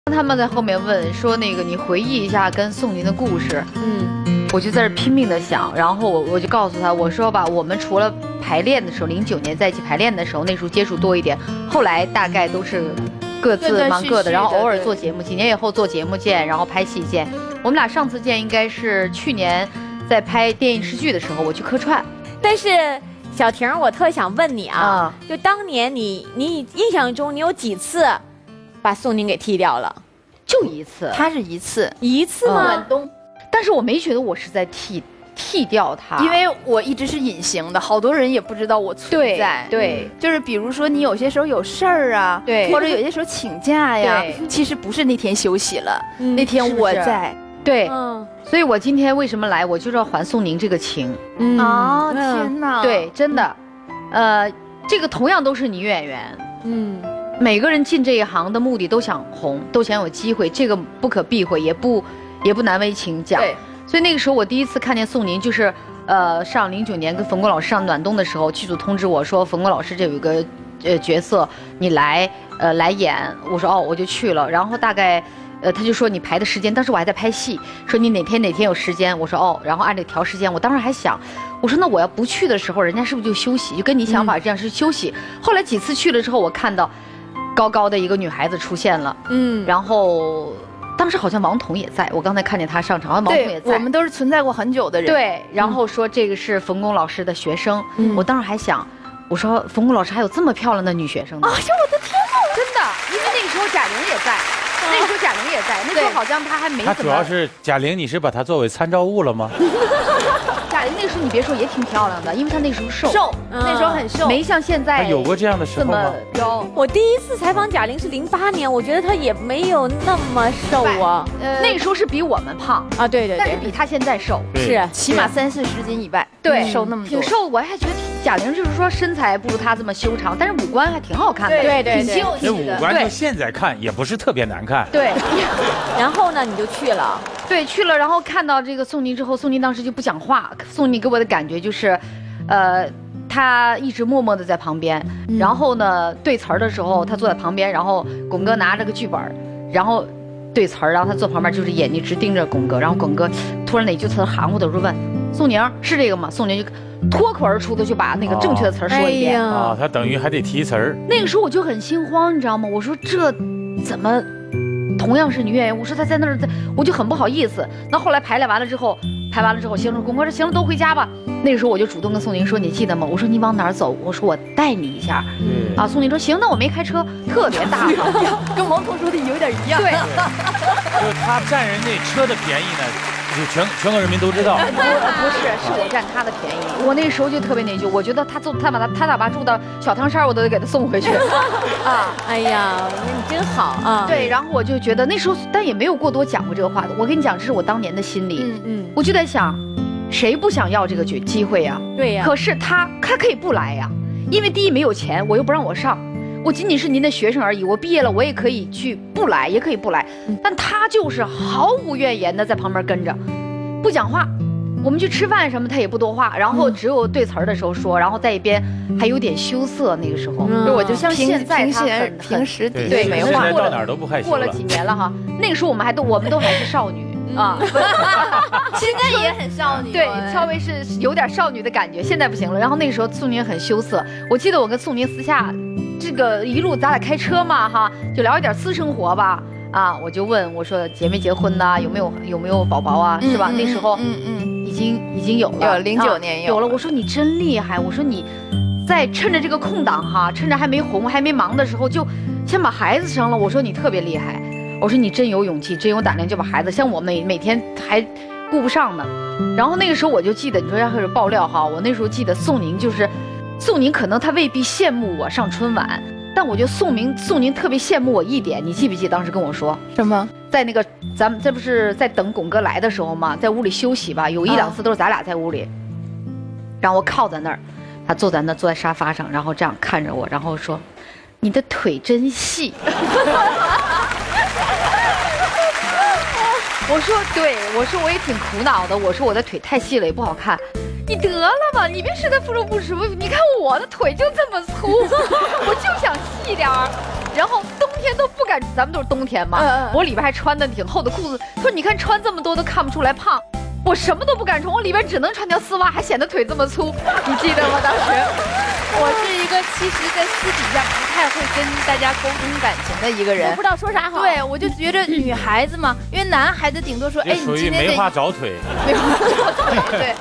他们在后面问说那个你回忆一下跟宋宁的故事，我就在这拼命的想，然后我就告诉他，我说吧，我们除了排练的时候，09年在一起排练的时候，那时候接触多一点，后来大概都是各自忙各的，然后偶尔做节目，几年以后做节目见，然后拍戏见。我们俩上次见应该是去年在拍电视剧的时候，我去客串。 但是小婷，我特想问你啊，就当年你印象中你有几次把宋宁给剃掉了？ 就一次， 他是一次吗？ 暖冬，但是我没觉得我是在剃掉他， 因为我一直是隐形的，好多人也不知道我存在。 对， 就是比如说你有些时候有事儿啊， 对， 或者有些时候请假呀，其实不是那天休息了，那天我在。 对，所以我今天为什么来，我就是要还宋宁这个情。 啊，天哪！ 对，真的，这个同样都是女演员，每个人进这一行的目的都想红，都想有机会，这个不可避讳，也不难为情讲。所以那个时候我第一次看见宋宁，就是上09年跟冯巩老师上暖冬的时候，剧组通知我说冯巩老师这有一个角色，你来演。我说哦，我就去了。然后大概他就说你排的时间，当时我还在拍戏，说你哪天有时间。我说哦，然后按这调时间。我当时还想，我说那我要不去的时候，人家是不是就休息？就跟你想法这样是休息。后来几次去了之后，我看到高高的一个女孩子出现了，然后当时好像王彤也在，我刚才看见她上场，王彤也在。 我们都是存在过很久的人。 对，然后说这个是冯巩老师的学生，我当时还想，我说冯巩老师还有这么漂亮的女学生呢？ 哎呦我的天哪！ 真的，因为那个时候贾玲也在，那个时候贾玲也在，那时候好像她还没怎么。 她主要是贾玲，你是把她作为参照物了吗？ 贾玲那时候你别说也挺漂亮的，因为她那时候瘦，那时候很瘦， 没像现在有过这样的时候吗？ 有。 我第一次采访贾玲是08年，我觉得她也没有那么瘦啊。 那个时候是比我们胖啊，对， 但是比她现在瘦， 是起码30-40斤以外， 对， 瘦那么多， 挺瘦。我还觉得贾玲就是说身材不如她这么修长，但是五官还挺好看的， 对， 挺秀气的。 这五官就现在看也不是特别难看。 对。 然后呢，你就去了。 对，去了，然后看到这个宋宁之后，宋宁当时就不讲话。宋宁给我的感觉就是，他一直默默的在旁边。然后呢，对词儿的时候，他坐在旁边，然后巩哥拿着个剧本，然后对词儿，然后他坐旁边，就是眼睛直盯着巩哥。然后巩哥突然哪句词含糊的说问宋宁是这个吗？宋宁就脱口而出的就把那个正确的词儿说一遍。 啊，他等于还得提词儿。 那个时候我就很心慌，你知道吗？我说这怎么？同样是女演员，我说她在那儿，我就很不好意思。那后来排练完了之后，行了，巩哥说行了，都回家吧。那个时候我就主动跟宋宁说，你记得吗？我说你往哪儿走？我说我带你一下。啊，宋宁说行，那我没开车，特别大方， 跟王彤说的有点一样。 对， 就是他占人家车的便宜呢，就全国人民都知道。 不是我占他的便宜。我那个时候就特别内疚，我觉得他哪怕住到小汤山，我都得给他送回去。啊， 哎呀，你真好啊。 对，然后我就觉得那时候，但也没有过多讲过这个话的。我跟你讲，这是我当年的心理。我就在想，谁不想要这个机会呀？ 对呀。 可是他可以不来呀，因为第一没有钱，我又不让我上，我仅仅是您的学生而已。我毕业了，我也可以去不来，也可以不来。但他就是毫无怨言的在旁边跟着，不讲话。我们去吃饭什么，他也不多话，然后只有对词儿的时候说，然后在一边还有点羞涩。那个时候， 我就像现在他平时对没话， 到哪儿都不害羞了。 过了几年了哈，那个时候我们都还是少女啊， 现在也很少女， 对，稍微是有点少女的感觉。现在不行了。然后那个时候宋宁很羞涩，我记得我跟宋宁私下，这个一路咱俩开车嘛哈，就聊一点私生活吧。啊，我就问我说结没结婚呐？有没有宝宝啊？是吧？那时候已经有了 ，09年有了。我说你真厉害，我说你在趁着这个空档哈，趁着还没红还没忙的时候，就先把孩子生了。我说你特别厉害，我说你真有勇气，真有胆量，就把孩子。像我每天还顾不上呢。然后那个时候我就记得，你说要开始爆料哈，我那时候记得宋宁可能他未必羡慕我上春晚。但我觉得宋宁特别羡慕我一点，你记不记得当时跟我说什么？ 在那个咱们这不是在等巩哥来的时候吗？在屋里休息吧，有1-2次都是咱俩在屋里，然后我靠在那儿，他坐在沙发上，然后这样看着我，然后说：“你的腿真细。”我说对，我说我也挺苦恼的，我说我的腿太细了也不好看。你得了吧，你别实在不舒服，你看我的腿就这么粗，我就想细点儿。 然后冬天都不敢，咱们都是冬天嘛，我里边还穿的挺厚的裤子。他说你看穿这么多都看不出来胖，我什么都不敢穿，我里边只能穿条丝袜，还显得腿这么粗，你记得吗？当时我是一个其实在私底下不太会跟大家沟通感情的一个人， 我不知道说啥好。 对，我就觉得女孩子嘛，因为男孩子顶多说，哎，你属于没话找腿， 没话找腿，对。